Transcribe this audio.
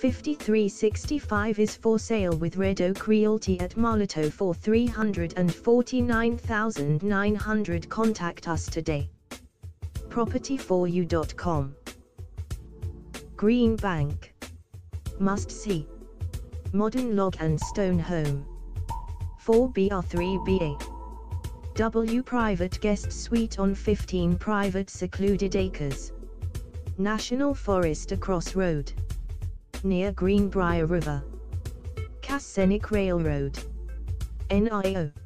5365 is for sale with Red Oak Realty at Marleto for $349,900. Contact us today. Property4u.com. Green Bank. Must see. Modern log and stone home. 4BR3BA. W private guest suite on 15 private secluded acres. National Forest across road. Near Greenbrier River. Scenic Railroad. NRAO.